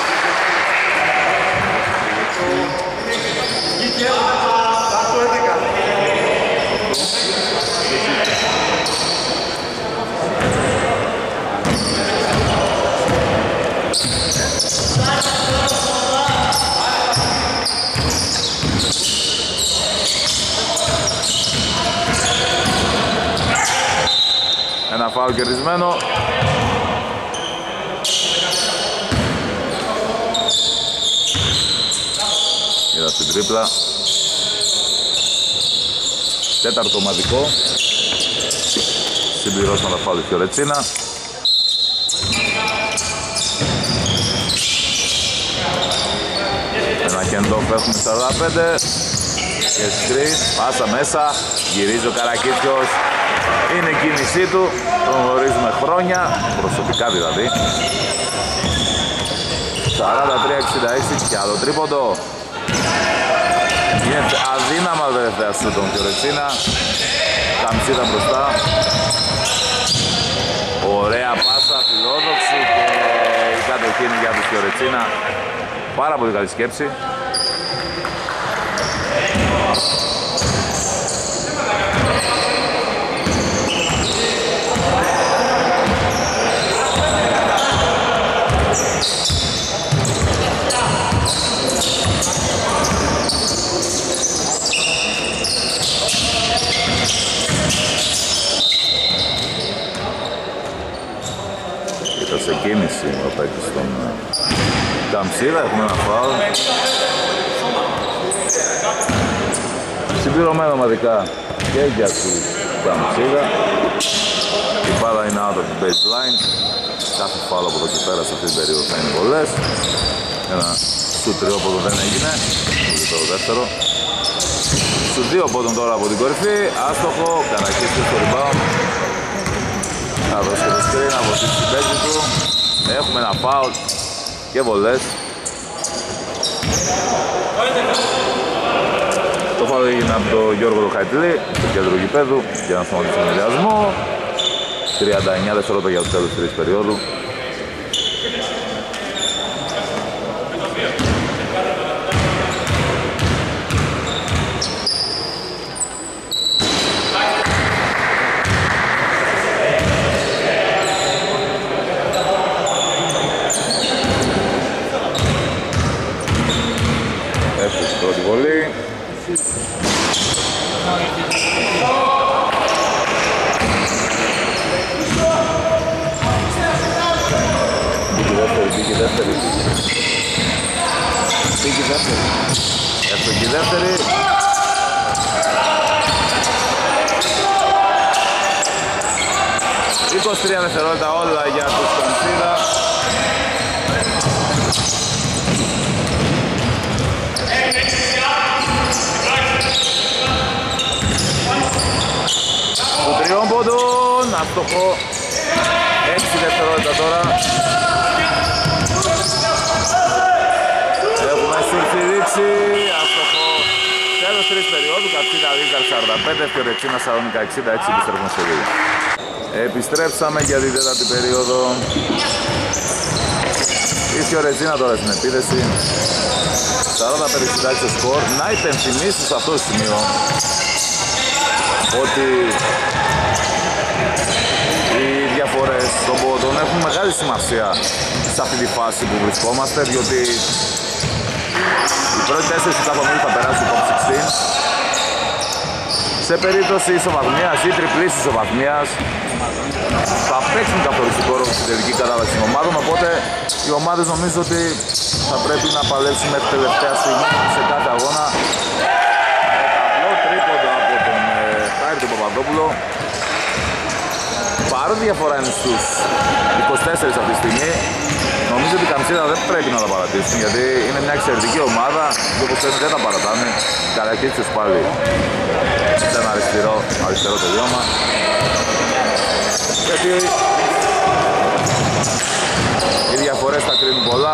Ένα φάουλ κερδισμένο. Είδα στην τρίπλα. Τέταρτο ομαδικό. Συμπληρώσαμε τα φάουλ και ο Ρετσίνα. Ένα κεντόφ έχουμε 45. Και σκριν, πάσα μέσα. Γυρίζει ο Καρακίτσιος. Είναι η κίνησή του, τον γνωρίζουμε χρόνια, προσωπικά δηλαδή. 43-66 και άλλο τρίποντο. Γίνεται αδύναμα βέβαια σου τον Φιωρετσίνα. Καμψίδα μπροστά. Ωραία πάσα, φιλόδοξη και η κατοχή είναι για τον Φιωρετσίνα. Πάρα πολύ καλή σκέψη. Σε κίνηση ο παίκτης στον Καμψίδα, έχουμε ένα φάουλ. Συμπληρωμένο ομαδικά και για του Καμψίδα. Η μπάλα είναι out of the baseline. κάθε φάουλ από εδώ και πέρα σε αυτή την περίοδο θα είναι πολλές. Ένα σου τριόποδο δεν έγινε, το δεύτερο. Σου δύο πόντων τώρα από την κορυφή, άστοχο, Καρακής στο rebound. Θα δώσει και το screen, από τη συμπέκτη του. Έχουμε ένα φάουλ και βολές. Το φάουλ έγινε από τον Γιώργο Χαϊτλή, στο κέντρο γηπέδου, για να σταματήσει τον ενδιασμό. 39 δευτερόλεπτα για το τέλος της τρίτης περίοδου. Έφτασε πρώτη βολή. Πήγε δεύτερη. Έφτασε δεύτερη. «23 δευτερόλεπτα όλα για τους Καμψίδα». Του τριών πόντων, αστοχό. 6 δευτερόλεπτα τώρα. Έχουμε σουρφυρίξει, αστοχό. Τέλος τρεις περίοδου, Καμψίδα Λίζαρ 45, Φιωρετσίνα Σαλόνικα 66, επιστρέφουμε στο βίντεο. Επιστρέψαμε για την τέταρτη περίοδο. Η Φιωρετσίνα τώρα στην επίθεση. 45-66 το σκορ. Να υπενθυμίσω σε αυτό το σημείο ότι οι διαφορές των πόντων έχουν μεγάλη σημασία σε αυτή τη φάση που βρισκόμαστε, διότι οι πρώτοι 4 του κάθε θα περάσουν top 16. Σε περίπτωση ισοβαθμίας ή τριπλής ισοβαθμίας θα παίξουν καθοριστικό ρόλο στην τελική κατάταξη των ομάδων, οπότε οι ομάδες νομίζω ότι θα πρέπει να παλέψουν μέχρι τελευταία στιγμή σε κάθε αγώνα. Καλό τρίποντο από τον Χάρη τον Παπαδόπουλο. Παρότι η διαφορά είναι στους 24 αυτή τη στιγμή, νομίζω ότι η Καμψίδα δεν πρέπει να τα παρατήσουν, γιατί είναι μια εξαιρετική ομάδα και όπως φαίνεται δεν τα παρατάνε. Καρακίτσιος πάλι σε ένα αριστερό τελειώμα, γιατί οι διαφορές θα κρίνουν πολλά.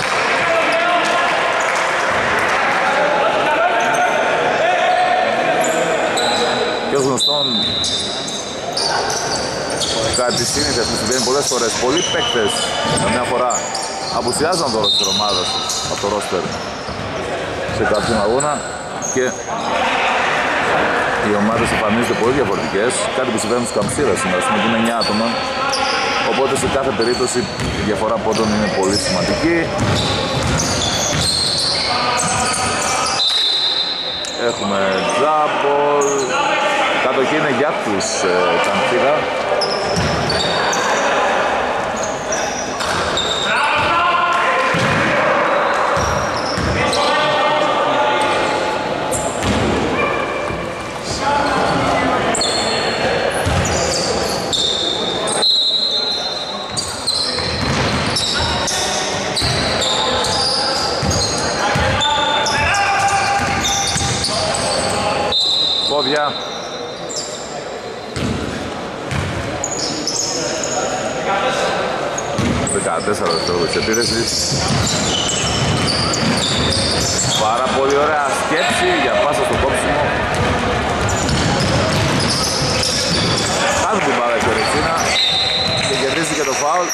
Και ως γνωστόν κάτι σύνηθες που συμβαίνει πολλές φορές, πολλοί παίκτες καμιά φορά απουσιάζαν το ρόστερ ομάδας από το ρόστερ σε κάποιον αγώνα και οι ομάδες εμφανίζονται πολύ διαφορετικές, κάτι που συμβαίνει στους Καμψίδας σήμερα, που είναι 9 άτομα, οπότε σε κάθε περίπτωση η διαφορά πόντων είναι πολύ σημαντική. Έχουμε τζάμπολ, κατοχή είναι για τους Καμψίδα. Πόδια. Δεκατέσσερα δευτερόλεπτα της επίθεσης. Πάρα πολύ ωραία σκέψη για πάσα στο κόψιμο. Χάνει την μπάλα η Φιωρετσίνα και κερδίζει και το φάουλ.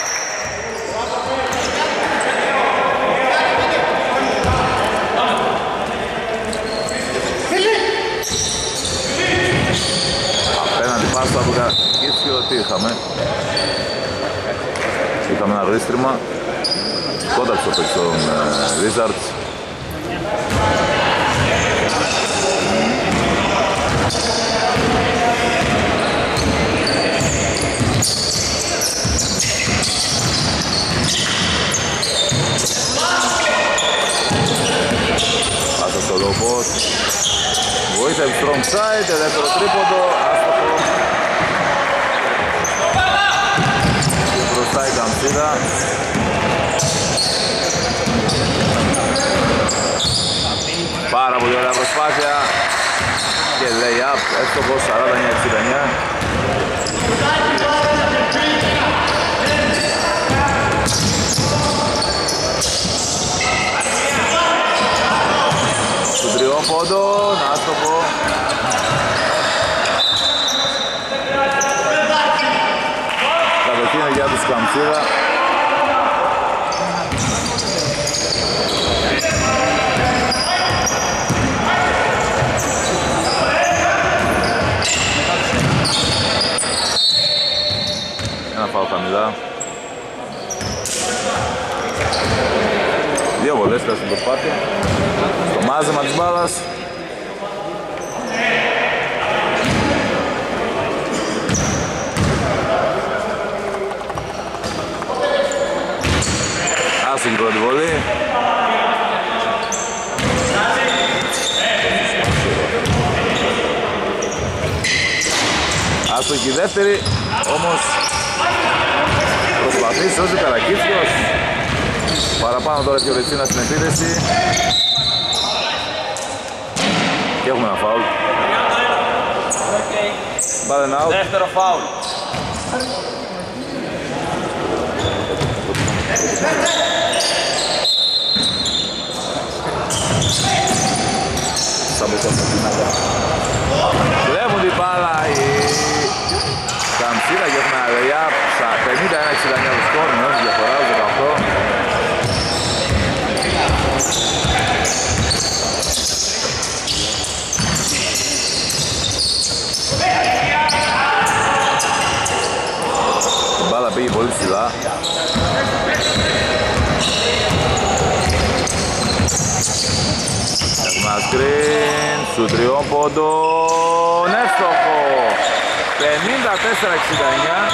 Απέναντι πάσα από Καρακίτσιο, τι είχαμε? Είχαμε ένα ρίστριμα κοντά στο παίξο των Wizards. Πάσα στο low post. Βοήθευε strong side, δεύτερο τρίποντο, άστοχο. Και μπροστά η Καμψίδα. Καμψίδα. Πάρα πολύ ωραία προσπάθεια και lay-up, εύστοχος 49-69. Του τριών πόντων, άστοχο. Κατοχή είναι για τους Καμψίδα. Ένα φάουλ χαμηλά. Δύο βολές στην προσπάθεια. Στο μάζεμα της μπάλας. Άστοχη πρώτη βολή. Άστοχη δεύτερη, όμως προσπαθεί, σώζει Καρακίτσιος. Παραπάνω τώρα και ο Ρετσίνας στην επίθεση. Και έχουμε ένα φάουλ. Ball and out. Δεύτερο φάουλ. Βλέπουν την μπάλα οι Καμψίδα και έχουμε ένα lay-up. 51-69 το σκορ, μειώνει τη διαφορά, 18. Η μπάλα πήγε πολύ ψηλά. Έχουμε ένα screen σου τριών πόντων, εύστοχο, 54-69.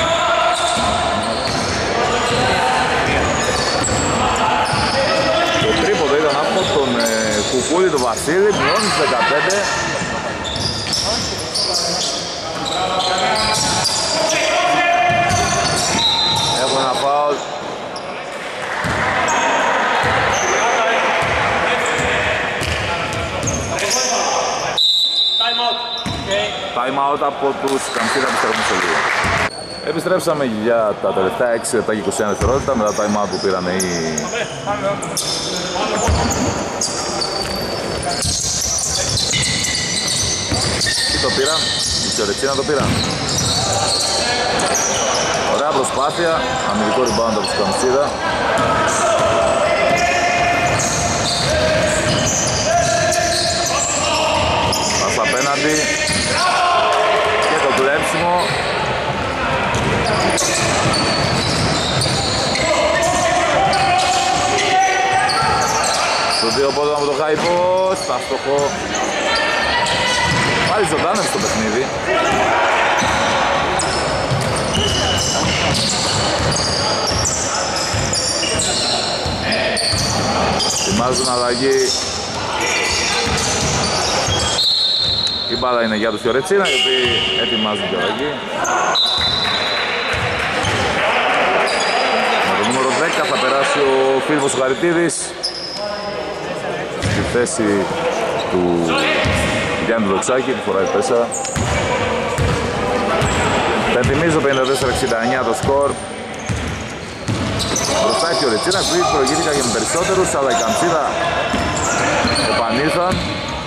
Το τρίποντο ήταν από τον Κουκούλη, τον Βασίλη, μειώνει στους 15. Έχουμε ένα φάουλ. Time out από τους Καμψίδα, επιστρέφουμε στο λίγο. Επιστρέψαμε για τα τελευταία 6 λεπτά και 21 δευτερόλεπτα μετά το time out που πήραν οι... Τι το πήραν, οι Φιωρετσίνα το πήραν. Ωραία προσπάθεια, αμυντικό rebound από τους Καμψίδα. Μας απέναντι και το κλέψιμο. Στο δύο πόδο από το high post, άστοχο. Πάλι ζωντάνευσε το παιχνίδι. Ετοιμάζουν αλλαγή. Η μπάλα είναι για τους Φιωρετσίνα, οι οποίοι ετοιμάζουν και αλλαγή. Με το νούμερο 10 θα περάσει ο Φίλιππος Γαριτίδης στη θέση του Γιάννη Λοξάκη, που φοράει 4. Θα θυμίζω 54-69 το σκορ. Μπροστά η Φιωρετσίνα, που προηγήθηκαν και με περισσότερους, αλλά η Καμψίδα επανήλθαν.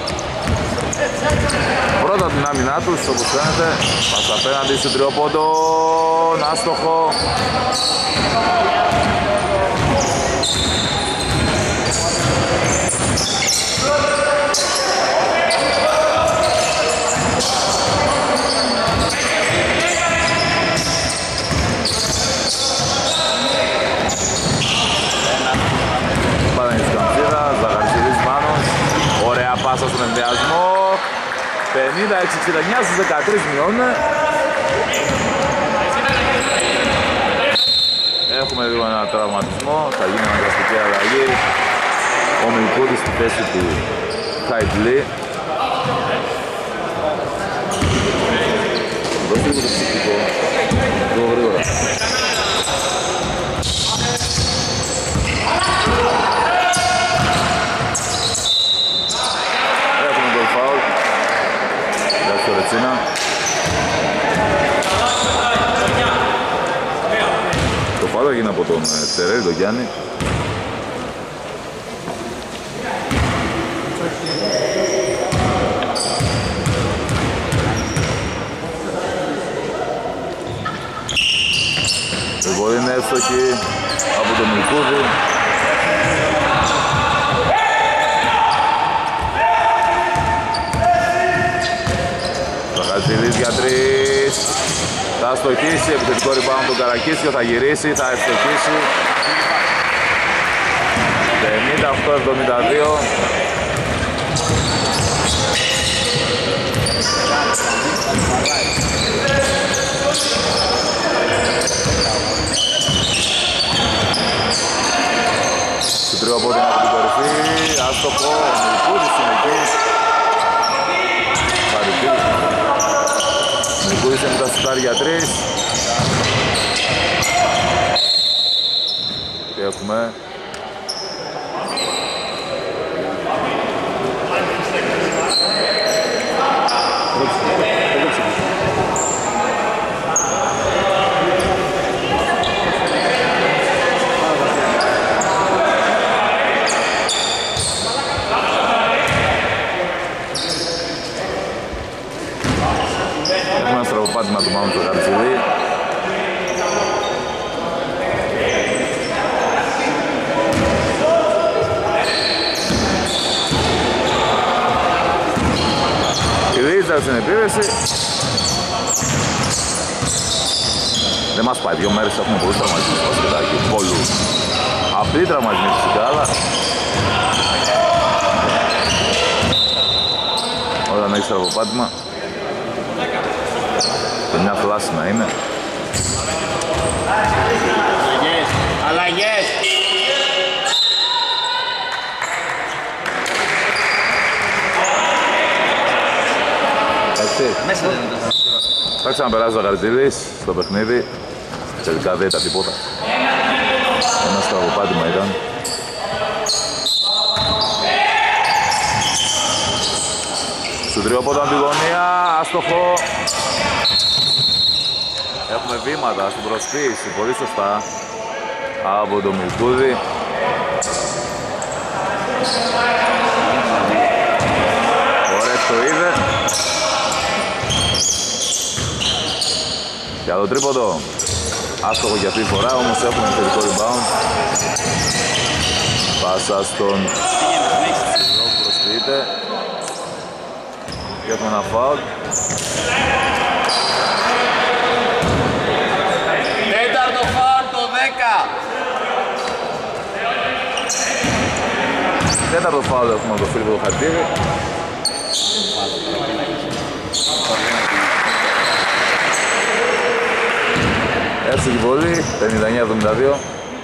Πρώτα την άμυνά τους, όπως φαίνεται, μας απέναντι στο τριοπόντο, άστοχο. Πάνε της Καμψίδας, Ζαγαρισίδης Μάνος, ωραία πάσα στον ενδιασμό. 56-69 στους 13 μειώνουν. Έχουμε λίγο ένα τραυματισμό, θα γίνει αναγκαστική αλλαγή. Ο Μιλκούδης στη θέση του Χαϊτλή. Δώστε λίγο το ψυχικό, λίγο γρήγορα. έγινε από τον Τσερέλη, τον Γιάννη. Η βολή είναι εύστοχη από τον Μιλκούδη. Χατζηλής για 3. Θα αστοχίσει, επιθετικό rebound τον Καρακίσιο, θα γυρίσει, θα αστοχίσει. 58-72. Συντρίο από την κορυφή, άστοχο, ο Μιλκούδης είναι εκεί. Μιλκούδης είναι τα σουτάρ για 3. Και έχουμε ένα στραβοπάτημα του Μάουντ στο Χαρτζηλή. Κυρίζα στην επίρρεση. Δεν μας πάει, 2 μέρες έχουμε πολλούς τραυματισμούς στο μπασκετάκι. Πολλούς. Απλή τραυματισμή φυσικά, αλλά όταν έχεις στραβοπάτημα και μια φλάση να είναι. Αλλαγές! Μέσα δεν είναι. Θα ξαναπεράσει ο Ζαχαριτζίδης στο παιχνίδι. Τελικά δεν ήταν τίποτα. Ένα στραβοπάτημα ήταν. Σου τριόποντα από τη γωνία, άστοχο. Έχουμε βήματα στην προσποίηση, πολύ σωστά από τον Μιλκούδη. Ωραία, το είδε. Για το τρίποντο, άστοχο για αυτή τη φορά, όμως έχουμε θετικό rebound. Πάσα στον Σιδρό που προσποιείται. Και έχουμε ένα φάουλ. Τέταρτο φάουλ το 10. Τέταρτο φάουλ έχουμε από το Φίλιππο Χατζίδη. Εύστοχη βολή, 59-72.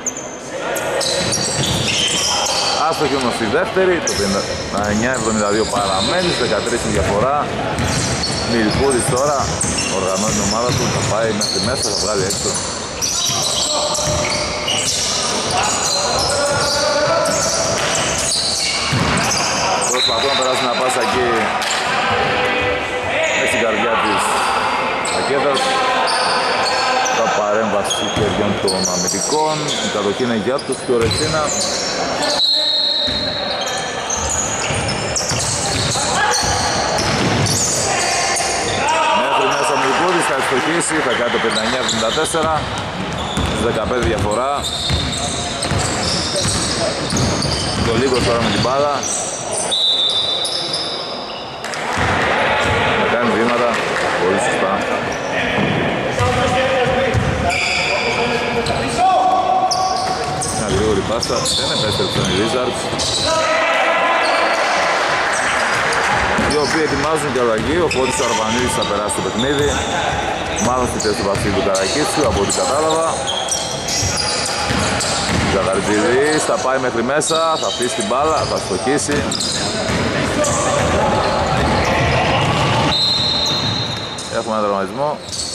Άστοχη όμως στη δεύτερη, το 59-72 παραμένει, 13 η διαφορά. Μιλκούδης τώρα οργανώνει την ομάδα του, θα πάει μέχρι μέσα, θα βγάλει έξω. Προσπαθώ να περάσει μια πάσα εκεί μέσα στην καρδιά της Ακέδας. Τα παρέμβαση χεριών των αμυντικών, η κατοχή είναι για τους και ο Ρετσίνα. Μέχρι μέσα ο Μιλκούδης θα ευστοχίσει, θα κάνει το 59-74, 15 διαφορά. Το λίγο τώρα με την μπάλα. Θα κάνει βήματα, πολύ σωστά. Μια γρήγορη πάσα, δεν επέστρεψαν οι Wizards, οι οποίοι ετοιμάζουν και αλλαγή. Ο Φώτης Αρβανίδης θα περάσει το παιχνίδι, μάλλον στη θέση του Βασίλου Καρακίσιου από ό,τι κατάλαβα. Ζαχαριτζίδης θα πάει μέχρι μέσα, θα αφήσει την μπάλα, θα στοχίσει. Έχουμε ένα τραυματισμό.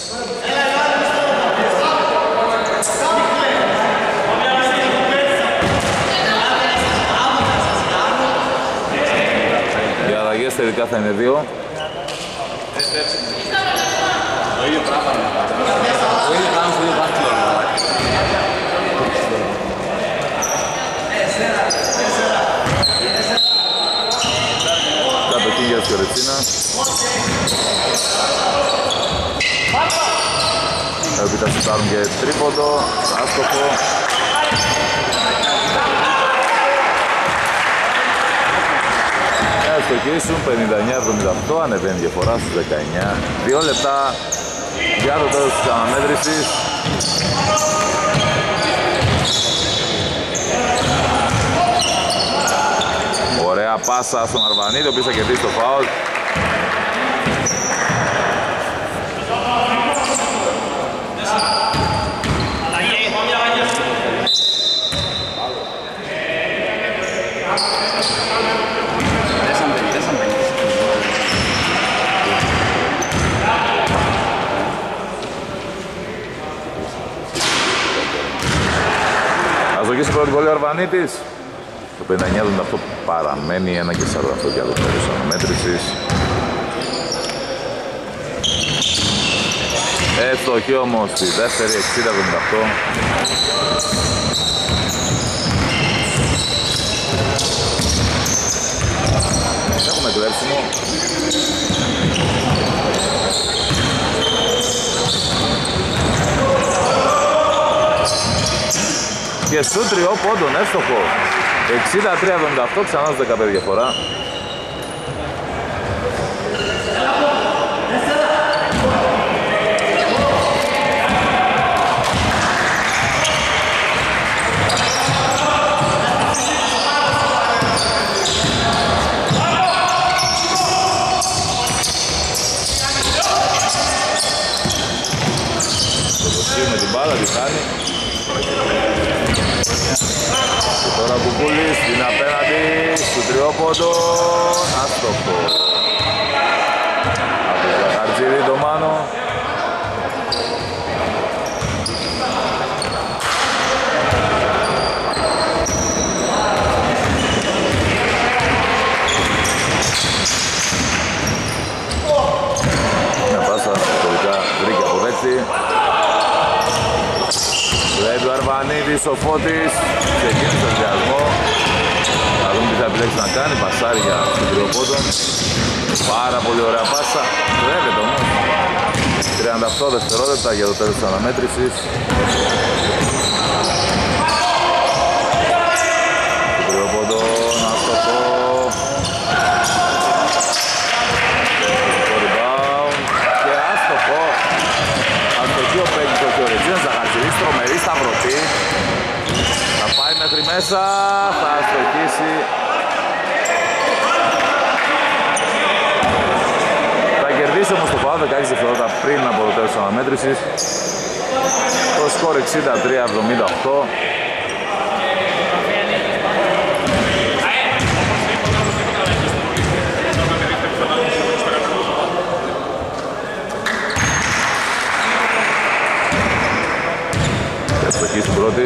Οι αλλαγές τελικά θα είναι 2. Το ίδιο πράγμα. Το ίδιο πράγμα στο ίδιο βάθλο. θα σουτάρουν και τρίποντο, άστοχο. Θα στοχίσουν 59-78, ανεβαίνει διαφορά στους 19. 2 λεπτά για το τέλος της αναμέτρησης. Ωραία πάσα στον Αρβανίδη, ο οποίος θα κερδίσει το φάουλ. Αζωγής πρώτη βολή ο Αρβανίτης. Το 59-78 παραμένει 1-48 για το τέλος αναμέτρησης. Εύστοχη όμως στη δεύτερη 60-78. Έχουμε κλέψιμο. Και στο τριόποντον εύστοχο. 63-78, ξανά στους 15 διαφορά. Με την μπάλα τη χάνει. Και τώρα Κουκούλης είναι απέναντι στο τριόποντο. Άστοχο. Από το Χαρτζίδη το Μάνο. Μια πάσα τελικά βρήκε αποδέκτη. Του Αρβανίδης, ο Φώτης ξεκίνησε τον διασμό. Θα δούμε τι θα επιλέξει να κάνει. Πασάρια στον τριοπόντο. Πάρα πολύ ωραία πάσα. Τρέβεται όμως. 38 δευτερόλεπτα για το τέλος της αναμέτρησης. Στον τριοπόντο να στο πω. Το rebound και άστοχο. Αστοχή ο παίκτης ο Ρετζίνας θα χαρακτηρίσει τρομερή σταυρωτή. Θα πάει μέχρι μέσα, θα αστοχίσει. Θα κερδίσει όμως το φάουλ 16 δευτερόλεπτα πριν από το τέλος της αναμέτρησης. Το σκορ 63-78. Στην πρώτη.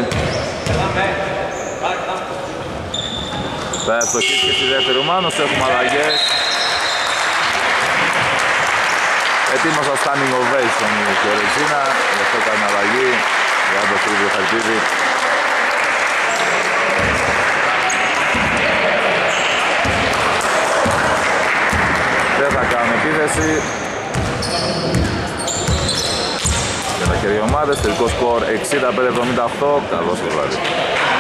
Θα αστοχίσει και στη δεύτερη ο Μάνος, έχουμε αλλαγές. Ετοίμωσα standing ovation και ο Ρετζίνα, γι' αυτό κάνει αλλαγή για το Χρήβιο Χαλκίδη. Δεν θα κάνουν επίθεση. Για τα χέρια ομάδες, τελικό σκορ 65-78, καλώς το βράδυ.